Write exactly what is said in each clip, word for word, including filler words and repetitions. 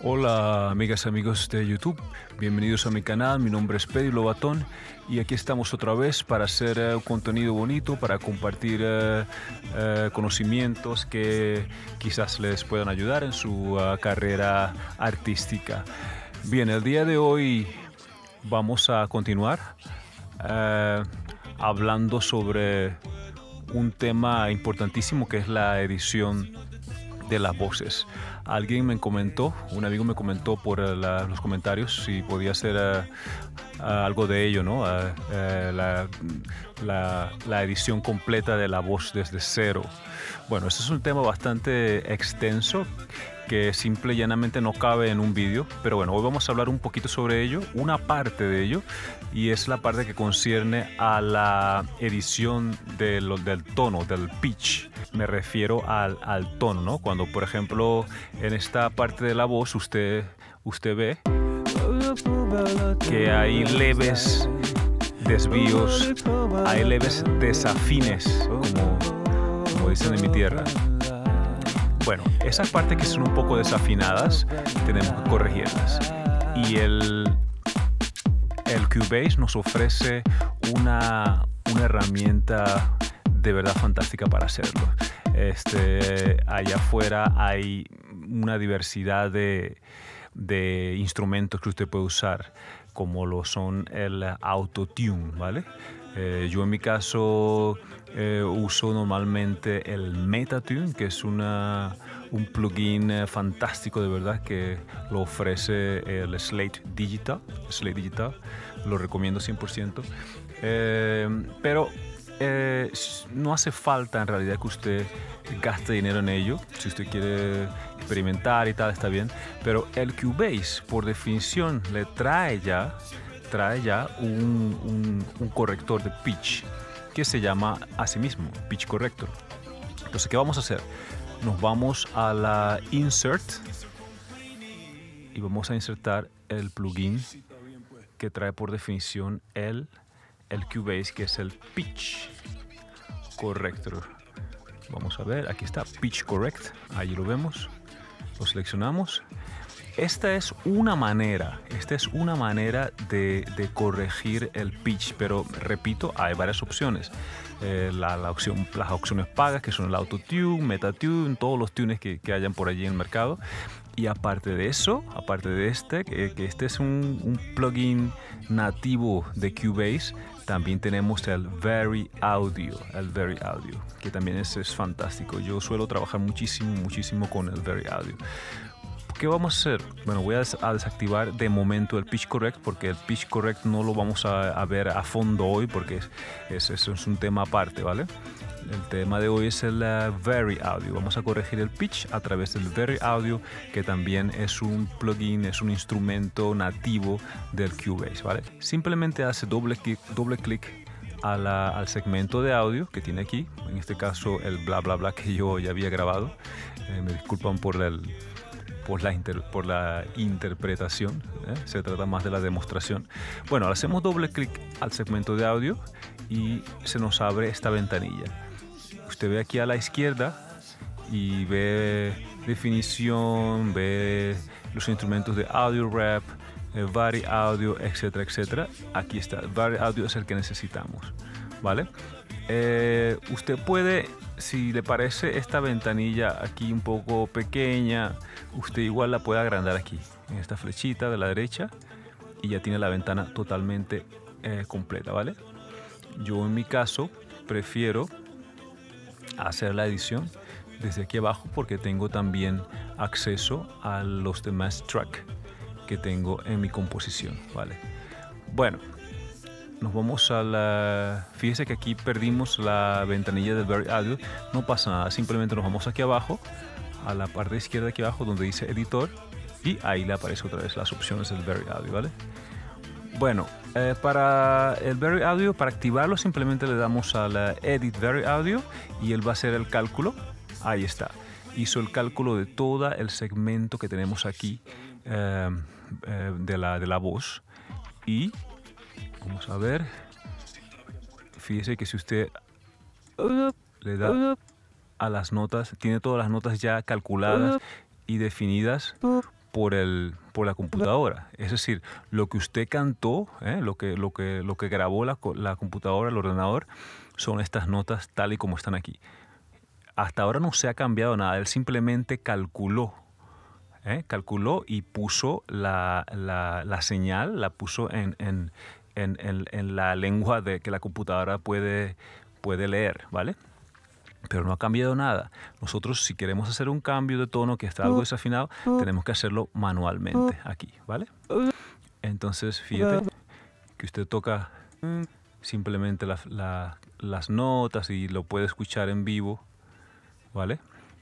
Hola amigas y amigos de YouTube, bienvenidos a mi canal. Mi nombre es Pedro Lobatón y aquí estamos otra vez para hacer uh, contenido bonito, para compartir uh, uh, conocimientos que quizás les puedan ayudar en su uh, carrera artística. Bien, el día de hoy vamos a continuar uh, hablando sobre un tema importantísimo que es la edición de las voces. Alguien me comentó, un amigo me comentó por uh, la, los comentarios si podía hacer uh, uh, algo de ello, ¿no? Uh, uh, la, la, la edición completa de la voz desde cero. Bueno, este es un tema bastante extenso que simple y llanamente no cabe en un vídeo, pero bueno, hoy vamos a hablar un poquito sobre ello, una parte de ello, y es la parte que concierne a la edición de lo, del tono, del pitch. Me refiero al, al tono, ¿no? Cuando, por ejemplo, en esta parte de la voz usted, usted ve que hay leves desvíos, hay leves desafines, como, como dicen en mi tierra. Bueno, esas partes que son un poco desafinadas, tenemos que corregirlas. Y el, el Cubase nos ofrece una, una herramienta de verdad fantástica para hacerlo. Este, allá afuera hay una diversidad de, de instrumentos que usted puede usar, como lo son el Auto-Tune, ¿vale? Eh, yo en mi caso eh, uso normalmente el Meta-Tune, que es una, un plugin eh, fantástico de verdad que lo ofrece el Slate Digital. Slate Digital, lo recomiendo cien por ciento. Eh, pero eh, no hace falta en realidad que usted gaste dinero en ello. Si usted quiere experimentar y tal, está bien. Pero el Cubase, por definición, le trae ya... trae ya un, un, un corrector de pitch que se llama a sí mismo Pitch Corrector. Entonces, ¿qué vamos a hacer? Nos vamos a la Insert y vamos a insertar el plugin que trae por definición el, el Cubase, que es el Pitch Corrector. Vamos a ver, aquí está Pitch Correct, ahí lo vemos, lo seleccionamos. Esta es una manera, esta es una manera de, de corregir el pitch, pero repito, hay varias opciones. Eh, la, la opción, las opciones pagas, que son el Auto-Tune, Meta-Tune, todos los tunes que, que hayan por allí en el mercado. Y aparte de eso, aparte de este, que, que este es un, un plugin nativo de Cubase, también tenemos el Very Audio, el Very Audio, que también es, es fantástico. Yo suelo trabajar muchísimo, muchísimo con el Very Audio. ¿Qué vamos a hacer? Bueno, voy a desactivar de momento el Pitch Correct, porque el Pitch Correct no lo vamos a, a ver a fondo hoy, porque es, es, es, es un tema aparte, ¿vale? El tema de hoy es el uh, Very Audio. Vamos a corregir el pitch a través del Very Audio, que también es un plugin, es un instrumento nativo del Cubase, ¿vale? Simplemente hace doble clic, doble clic a la, al segmento de audio que tiene aquí, en este caso el bla bla bla que yo ya había grabado. Eh, me disculpan por el... Por la, inter, por la interpretación, ¿eh? Se trata más de la demostración. Bueno, hacemos doble clic al segmento de audio y se nos abre esta ventanilla. Usted ve aquí a la izquierda y ve definición, ve los instrumentos de audio rap, el Vari Audio, etcétera, etcétera. Aquí está, el Vari Audio es el que necesitamos, ¿vale? Eh, usted puede, si le parece esta ventanilla aquí un poco pequeña, usted igual la puede agrandar aquí, en esta flechita de la derecha, y ya tiene la ventana totalmente eh, completa, ¿vale? Yo en mi caso prefiero hacer la edición desde aquí abajo porque tengo también acceso a los demás tracks que tengo en mi composición, ¿vale? Bueno, nos vamos a la... Fíjese que aquí perdimos la ventanilla del Very Audio. No pasa nada, simplemente nos vamos aquí abajo, a la parte izquierda aquí abajo donde dice editor, y ahí le aparecen otra vez las opciones del Very Audio, ¿vale? Bueno, eh, para el Very Audio, para activarlo simplemente le damos a la Edit Very Audio y él va a hacer el cálculo. Ahí está. Hizo el cálculo de todo el segmento que tenemos aquí eh, eh, de, la, de la voz. Y vamos a ver. Fíjese que si usted le da a las notas, tiene todas las notas ya calculadas y definidas por, el, por la computadora. Es decir, lo que usted cantó, ¿eh? lo, que, lo, que, lo que grabó la, la computadora, el ordenador, son estas notas tal y como están aquí. Hasta ahora no se ha cambiado nada, él simplemente calculó, ¿eh? calculó y puso la, la, la señal, la puso en, en, en, en, en la lengua de que la computadora puede, puede leer, ¿vale? Pero no ha cambiado nada. Nosotros, si queremos hacer un cambio de tono que está algo desafinado, tenemos que hacerlo manualmente aquí, ¿vale? Entonces, fíjate que usted toca simplemente la, la, las notas y lo puede escuchar en vivo, ¿vale?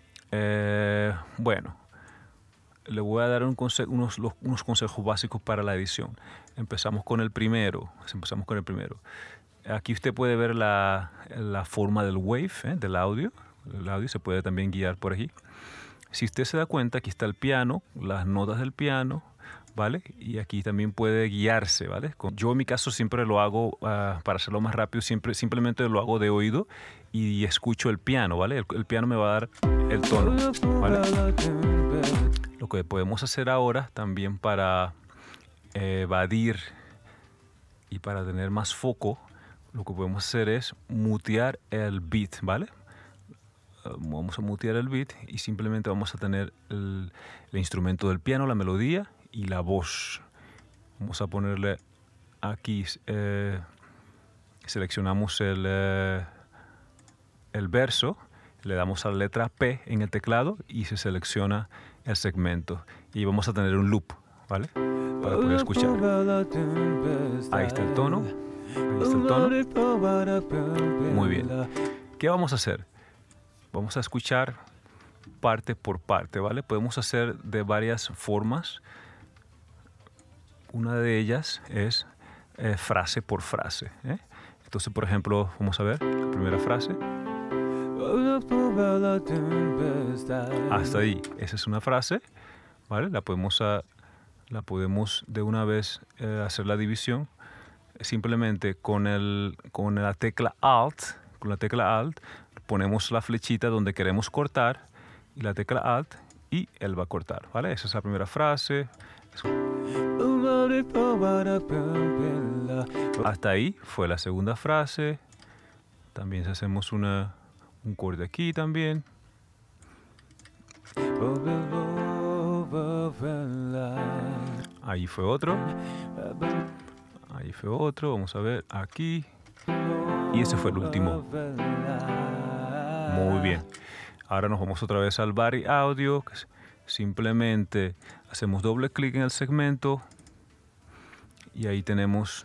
Eh, bueno, le voy a dar un conse unos, los, unos consejos básicos para la edición. Empezamos con el primero. Empezamos con el primero. Aquí usted puede ver la, la forma del wave, ¿eh? del audio. El audio se puede también guiar por aquí. Si usted se da cuenta, aquí está el piano, las notas del piano, ¿vale? Y aquí también puede guiarse, ¿vale? Yo en mi caso siempre lo hago, uh, para hacerlo más rápido, siempre, simplemente lo hago de oído y escucho el piano, ¿vale? El, el piano me va a dar el tono, ¿vale? Lo que podemos hacer ahora también para eh, evadir y para tener más foco, lo que podemos hacer es mutear el beat, ¿vale? Vamos a mutear el beat y simplemente vamos a tener el, el instrumento del piano, la melodía y la voz. Vamos a ponerle aquí, eh, seleccionamos el, eh, el verso, le damos a la letra P en el teclado y se selecciona el segmento. Y vamos a tener un loop, ¿vale? Para poder escuchar. Ahí está el tono. Ahí está el tono. Muy bien. ¿Qué vamos a hacer? Vamos a escuchar parte por parte, ¿vale? Podemos hacer de varias formas. Una de ellas es eh, frase por frase, ¿eh? Entonces, por ejemplo, vamos a ver la primera frase. Hasta ahí. Esa es una frase, ¿vale? La podemos, a, la podemos de una vez eh, hacer la división. Simplemente con, el, con la tecla Alt, con la tecla Alt, ponemos la flechita donde queremos cortar y la tecla Alt y él va a cortar, ¿vale? Esa es la primera frase. Hasta ahí fue la segunda frase. También hacemos una, un corte aquí también. Ahí fue otro. Ahí fue otro, vamos a ver, aquí. Y ese fue el último. Muy bien. Ahora nos vamos otra vez al Body Audio. Simplemente hacemos doble clic en el segmento. Y ahí tenemos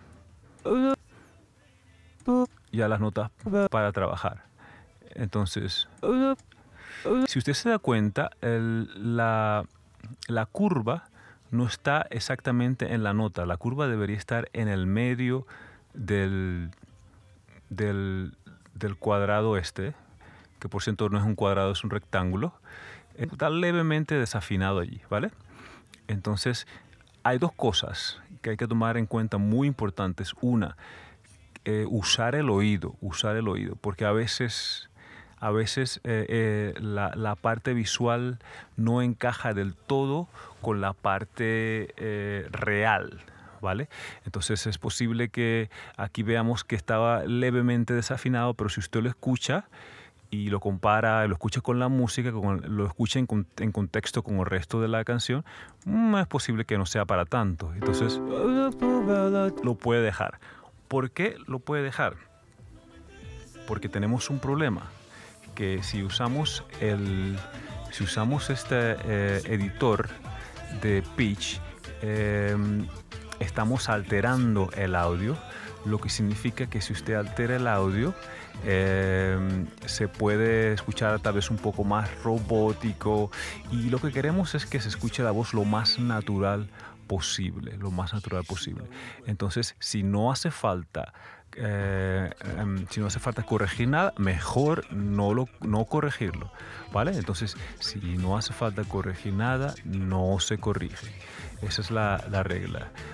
ya las notas para trabajar. Entonces, si usted se da cuenta, el, la, la curva no está exactamente en la nota. La curva debería estar en el medio del, del, del cuadrado este, que por cierto no es un cuadrado, es un rectángulo. Está levemente desafinado allí, ¿vale? Entonces, hay dos cosas que hay que tomar en cuenta muy importantes. Una, eh, usar el oído, usar el oído, porque a veces... A veces eh, eh, la, la parte visual no encaja del todo con la parte eh, real, ¿vale? Entonces es posible que aquí veamos que estaba levemente desafinado, pero si usted lo escucha y lo compara, lo escucha con la música, con, lo escucha en, en contexto con el resto de la canción, mmm, es posible que no sea para tanto. Entonces lo puede dejar. ¿Por qué lo puede dejar? Porque tenemos un problema. Que si usamos el si usamos este eh, editor de pitch, eh, estamos alterando el audio, lo que significa que si usted altera el audio eh, se puede escuchar tal vez un poco más robótico, y lo que queremos es que se escuche la voz lo más natural posible, lo más natural posible. Entonces, si no hace falta Eh, um, si no hace falta corregir nada, mejor no, lo, no corregirlo, ¿vale? Entonces, si no hace falta corregir nada, no se corrige. Esa es la, la regla.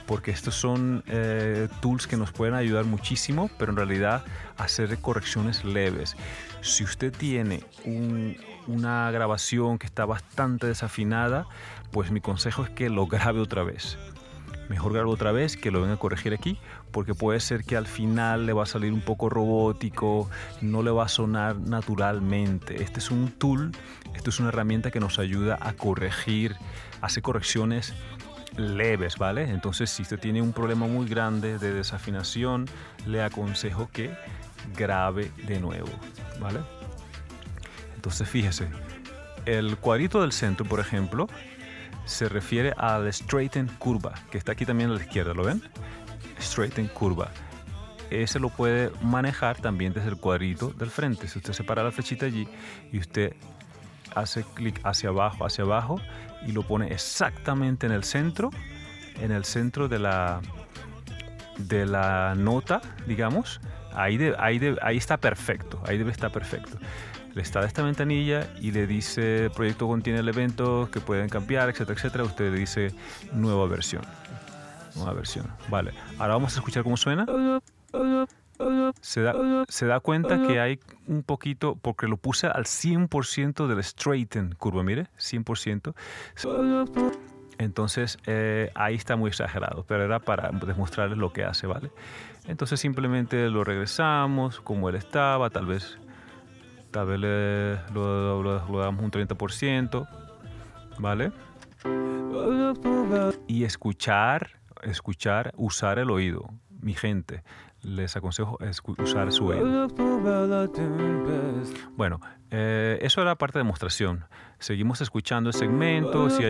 porque estos son eh, tools que nos pueden ayudar muchísimo, pero en realidad hacer correcciones leves. Si usted tiene un, una grabación que está bastante desafinada, pues mi consejo es que lo grabe otra vez. Mejor grabe otra vez, que lo venga a corregir aquí, porque puede ser que al final le va a salir un poco robótico, no le va a sonar naturalmente. Este es un tool, esto es una herramienta que nos ayuda a corregir, a hacer correcciones leves, ¿vale? Entonces, si usted tiene un problema muy grande de desafinación, le aconsejo que grabe de nuevo, ¿vale? Entonces, fíjese, el cuadrito del centro, por ejemplo, se refiere al straighten curva, que está aquí también a la izquierda, ¿lo ven? Straighten curva. Ese lo puede manejar también desde el cuadrito del frente. Si usted separa la flechita allí y usted hace clic hacia abajo, hacia abajo y lo pone exactamente en el centro, en el centro de la, de la nota, digamos, ahí, de, ahí, de, ahí está perfecto, ahí debe estar perfecto. Le está de esta ventanilla y le dice el proyecto contiene elementos que pueden cambiar, etcétera, etcétera. Usted le dice nueva versión. Nueva versión. Vale. Ahora vamos a escuchar cómo suena. Se da, se da cuenta que hay un poquito, porque lo puse al cien por ciento del straighten curva, mire, cien por ciento. Entonces eh, ahí está muy exagerado, pero era para demostrarles lo que hace, ¿vale? Entonces simplemente lo regresamos como él estaba, tal vez... Tal vez le, lo, lo, lo damos un treinta por ciento, ¿vale? Y escuchar, escuchar, usar el oído. Mi gente, les aconsejo usar su oído. Bueno, eh, eso era parte de demostración. Seguimos escuchando el segmento, si hay,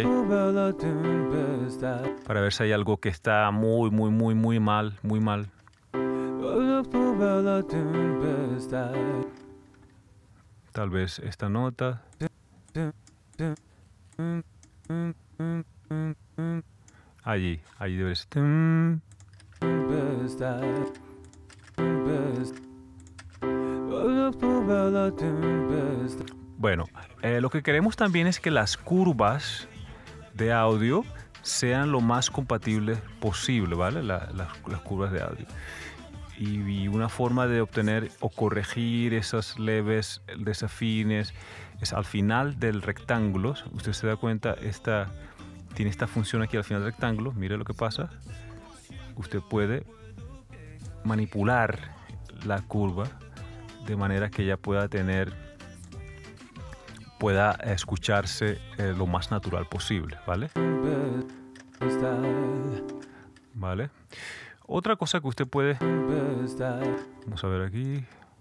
para ver si hay algo que está muy, muy, muy, muy mal, muy mal. Tal vez esta nota. Allí, allí debe ser. Bueno, eh, lo que queremos también es que las curvas de audio sean lo más compatibles posible, ¿vale? La, la, las curvas de audio. Y una forma de obtener o corregir esos leves desafines es al final del rectángulo. Usted se da cuenta, esta, tiene esta función aquí al final del rectángulo. Mire lo que pasa. Usted puede manipular la curva de manera que ella pueda tener, pueda escucharse eh, lo más natural posible, ¿vale? ¿Vale? Otra cosa que usted puede... Vamos a ver aquí.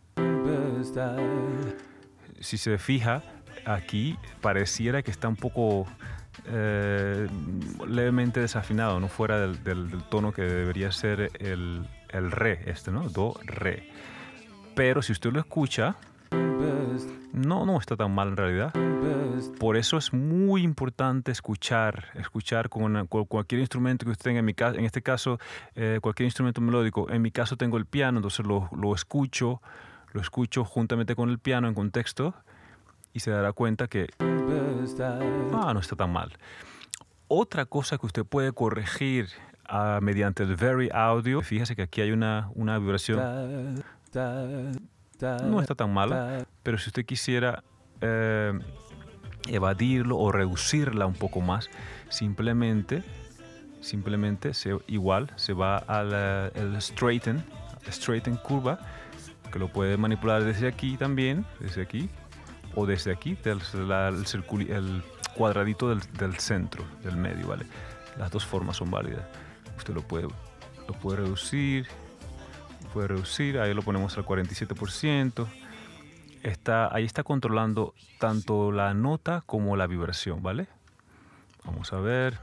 Si se fija, aquí pareciera que está un poco eh, levemente desafinado, no fuera del, del, del tono que debería ser el, el re, este, ¿no? Do, re. Pero si usted lo escucha, no, no está tan mal en realidad. Por eso es muy importante escuchar, escuchar con, una, con cualquier instrumento que usted tenga. En, mi caso, en este caso, eh, cualquier instrumento melódico. En mi caso tengo el piano, entonces lo, lo escucho, lo escucho juntamente con el piano en contexto y se dará cuenta que ah, no está tan mal. Otra cosa que usted puede corregir uh, mediante el Very Audio, fíjese que aquí hay una, una vibración. No está tan mala, pero si usted quisiera eh, evadirlo o reducirla un poco más, simplemente, simplemente se, igual se va al el straighten, straighten curva, que lo puede manipular desde aquí también, desde aquí, o desde aquí, del, la, el, circuli, el cuadradito del, del centro, del medio, ¿vale? Las dos formas son válidas. Usted lo puede, lo puede reducir. Puede reducir, ahí lo ponemos al cuarenta y siete por ciento. Está, ahí está controlando tanto la nota como la vibración, ¿vale? Vamos a ver.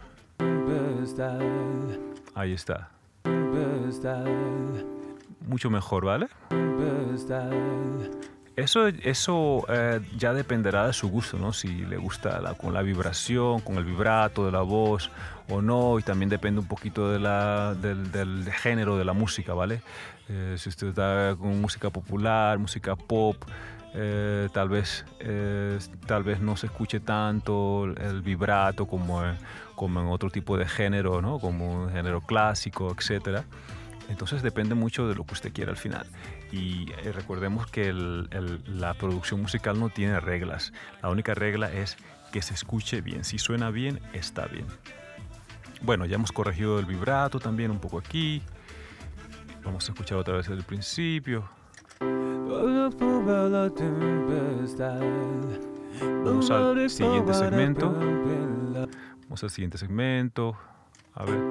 Ahí está. Mucho mejor, ¿vale? Eso, eso eh, ya dependerá de su gusto, ¿no? Si le gusta la, con la vibración, con el vibrato de la voz o no. Y también depende un poquito de la, del, del género de la música, ¿vale? Eh, si usted está con música popular, música pop, eh, tal vez eh, tal vez no se escuche tanto el vibrato como, como en otro tipo de género, ¿no? Como un género clásico, etcétera. Entonces depende mucho de lo que usted quiera al final. Y eh, recordemos que el, el, la producción musical no tiene reglas. La única regla es que se escuche bien. Si suena bien, está bien. Bueno, ya hemos corregido el vibrato también un poco aquí. Vamos a escuchar otra vez el principio. Vamos al siguiente segmento. Vamos al siguiente segmento. A ver.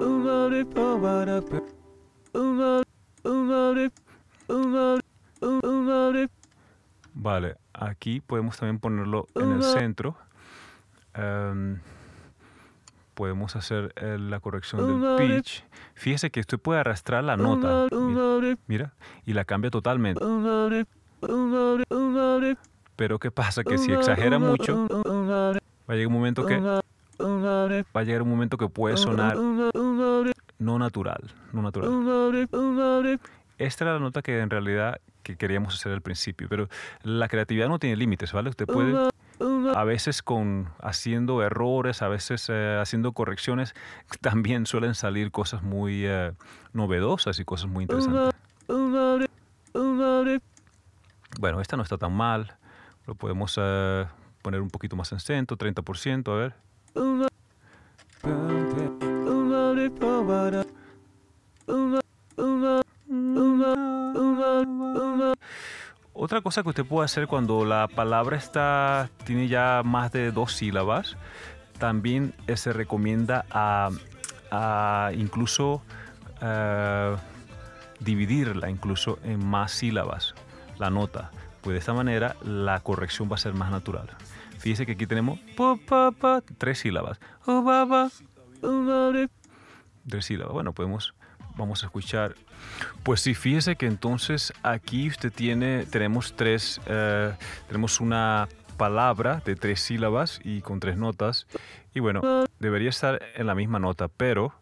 Vale, aquí podemos también ponerlo en el centro. Um, podemos hacer eh, la corrección del pitch. Fíjese que usted puede arrastrar la nota. Mira, mira, y la cambia totalmente. Pero ¿qué pasa? Que si exagera mucho, va a llegar un momento que va a llegar un momento que puede sonar no natural, no natural. Esta era la nota que en realidad que queríamos hacer al principio, pero la creatividad no tiene límites, ¿vale? Usted puede, a veces con haciendo errores, a veces eh, haciendo correcciones, también suelen salir cosas muy eh, novedosas y cosas muy interesantes. Bueno, esta no está tan mal. Lo podemos uh, poner un poquito más en centro, treinta por ciento, a ver. Otra cosa que usted puede hacer cuando la palabra está, tiene ya más de dos sílabas, también eh, se recomienda a, a incluso uh, dividirla incluso en más sílabas, la nota. Pues de esta manera la corrección va a ser más natural. Fíjese que aquí tenemos pa, pa, pa, tres sílabas. Oh, ba, ba, tres sílabas. Bueno, podemos, vamos a escuchar. Pues sí, fíjese que entonces aquí usted tiene, tenemos tres, eh, tenemos una palabra de tres sílabas y con tres notas. Y bueno, debería estar en la misma nota, pero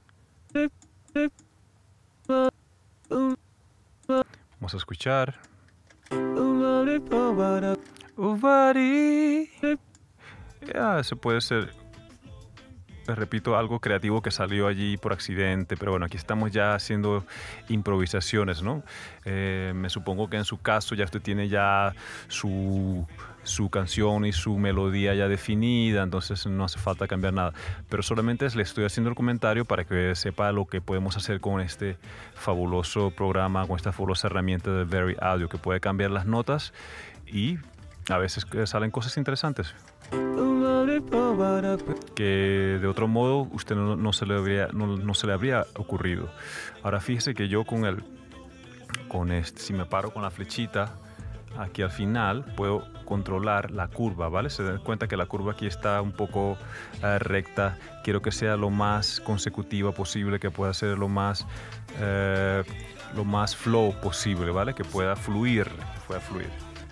vamos a escuchar. Ya, eso puede ser, les repito, algo creativo que salió allí por accidente, pero bueno, aquí estamos ya haciendo improvisaciones, ¿no? Eh, me supongo que en su caso ya usted tiene ya su, su canción y su melodía ya definida, entonces no hace falta cambiar nada. Pero solamente le estoy haciendo el comentario para que sepa lo que podemos hacer con este fabuloso programa, con esta fabulosa herramienta de Very Audio, que puede cambiar las notas y a veces salen cosas interesantes que de otro modo usted no, no, se le habría, no, no se le habría ocurrido. Ahora fíjese que yo con el con este, si me paro con la flechita aquí al final, puedo controlar la curva, ¿vale? Se dan cuenta que la curva aquí está un poco eh, recta. Quiero que sea lo más consecutiva posible, que pueda ser lo más eh, lo más flow posible, ¿vale? Que pueda fluir, que pueda fluir.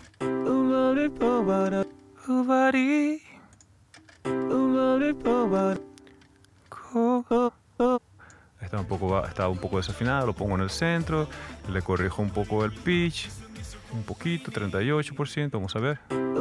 Está un poco, está un poco desafinado, lo pongo en el centro, le corrijo un poco el pitch, un poquito, treinta y ocho por ciento, vamos a ver.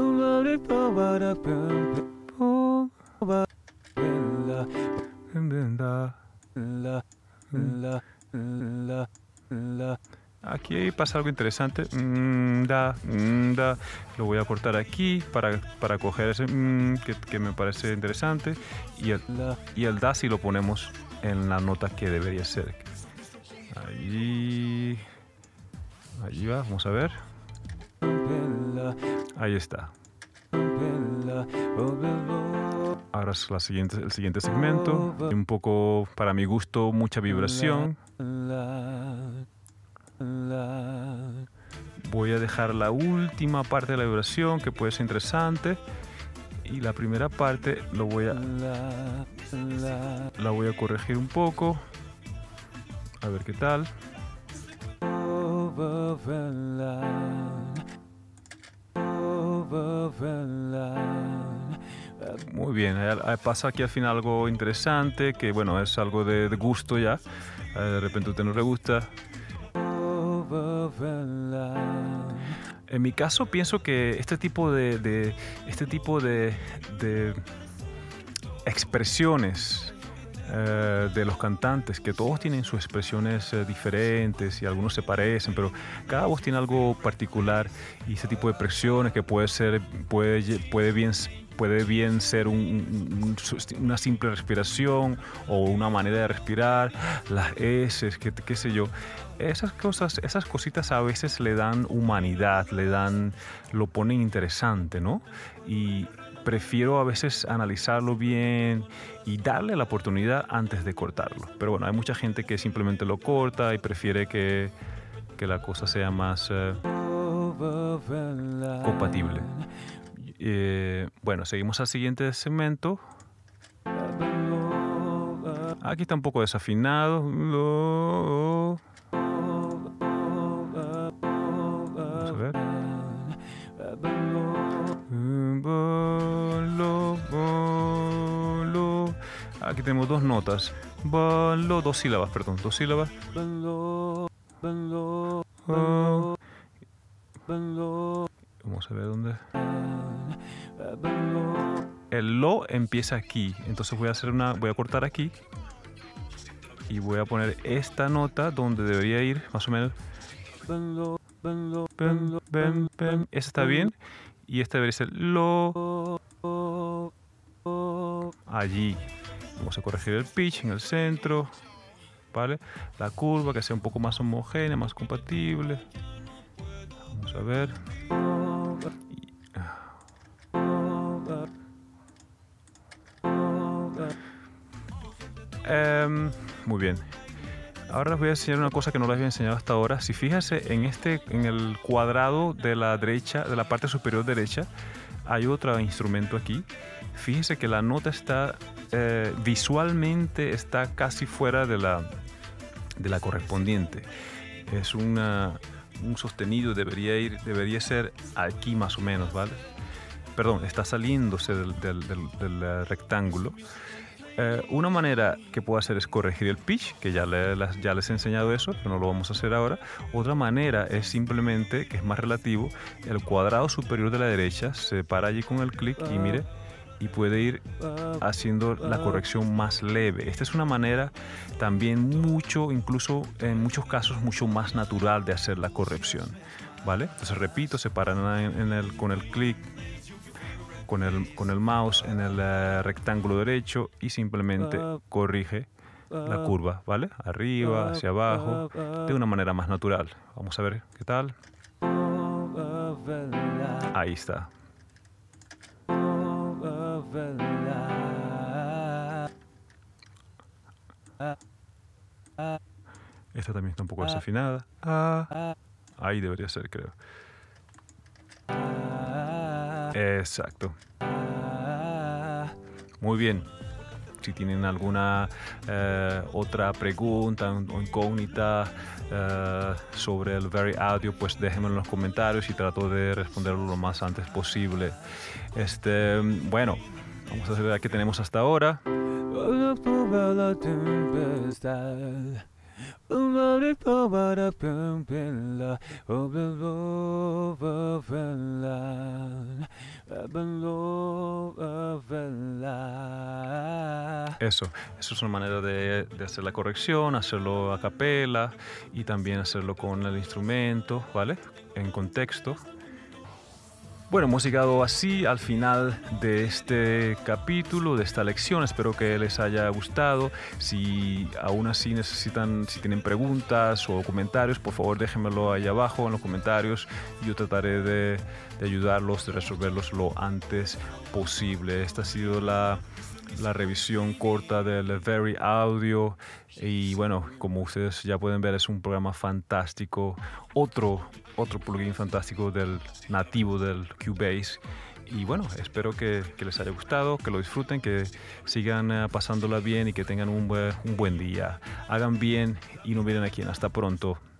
Aquí pasa algo interesante. Mm, da, mm, da. Lo voy a cortar aquí para, para coger ese mm, que, que me parece interesante. Y el, y el da si lo ponemos en la nota que debería ser. Allí. Allí va, vamos a ver. Ahí está. Ahora es la siguiente, el siguiente segmento. Un poco, para mi gusto, mucha vibración. Voy a dejar la última parte de la vibración, que puede ser interesante, y la primera parte lo voy a la voy a corregir un poco, a ver qué tal. Muy bien, pasa aquí al final algo interesante, que bueno, es algo de, de gusto ya. De repente a usted no le gusta. En mi caso pienso que este tipo de, de, este tipo de, de expresiones eh, de los cantantes, que todos tienen sus expresiones eh, diferentes y algunos se parecen, pero cada voz tiene algo particular, y ese tipo de expresiones que puede ser, puede, puede bien puede bien ser un, un, una simple respiración o una manera de respirar, las S, qué, qué sé yo. Esas cosas, esas cositas a veces le dan humanidad, le dan, lo ponen interesante, ¿no? Y prefiero a veces analizarlo bien y darle la oportunidad antes de cortarlo. Pero bueno, hay mucha gente que simplemente lo corta y prefiere que, que la cosa sea más eh, compatible. Eh, bueno, seguimos al siguiente segmento. Aquí está un poco desafinado. Vamos a ver. Aquí tenemos dos notas. Dos sílabas, perdón, dos sílabas. Vamos a ver dónde. El lo empieza aquí, entonces voy a hacer una, voy a cortar aquí y voy a poner esta nota donde debería ir más o menos. Pen, pen, pen. Esta está bien, y esta debería ser lo. Allí. Vamos a corregir el pitch en el centro, ¿vale? La curva, que sea un poco más homogénea, más compatible. Vamos a ver. Um, muy bien. Ahora les voy a enseñar una cosa que no les había enseñado hasta ahora. Si fíjense en este, en el cuadrado de la derecha, de la parte superior derecha, hay otro instrumento aquí. Fíjense que la nota está eh, visualmente está casi fuera de la, de la correspondiente. Es una, un sostenido, debería ir, debería ser aquí más o menos, ¿vale? Perdón, está saliéndose del, del, del, del rectángulo. Eh, una manera que puedo hacer es corregir el pitch, que ya, le, ya les he enseñado eso, pero no lo vamos a hacer ahora. Otra manera es simplemente, que es más relativo, el cuadrado superior de la derecha se para allí con el clic y mire, y puede ir haciendo la corrección más leve. Esta es una manera también mucho, incluso en muchos casos, mucho más natural de hacer la corrección, ¿vale? Entonces repito, se para en, en el, con el clic, Con el, con el mouse en el uh, rectángulo derecho, y simplemente corrige la curva, ¿vale? Arriba, hacia abajo, de una manera más natural. Vamos a ver qué tal. Ahí está. Esta también está un poco desafinada. Ahí debería ser, creo. Exacto. Muy bien. Si tienen alguna eh, otra pregunta o incógnita eh, sobre el Very Audio, pues déjenmelo en los comentarios y trato de responderlo lo más antes posible. Este, bueno, vamos a ver qué tenemos hasta ahora. Eso, eso es una manera de, de hacer la corrección, hacerlo a capela y también hacerlo con el instrumento, ¿vale? En contexto. Bueno, hemos llegado así al final de este capítulo, de esta lección. Espero que les haya gustado. Si aún así necesitan, si tienen preguntas o comentarios, por favor déjenmelo ahí abajo en los comentarios. Yo trataré de, de ayudarlos, de resolverlos lo antes posible. Esta ha sido la, la revisión corta del Very Audio. Y bueno, como ustedes ya pueden ver, es un programa fantástico. Otro otro plugin fantástico del nativo del Cubase. Y bueno, espero que, que les haya gustado, que lo disfruten, que sigan uh, pasándola bien y que tengan un, buen, un buen día. Hagan bien y no miren a quién. Hasta pronto.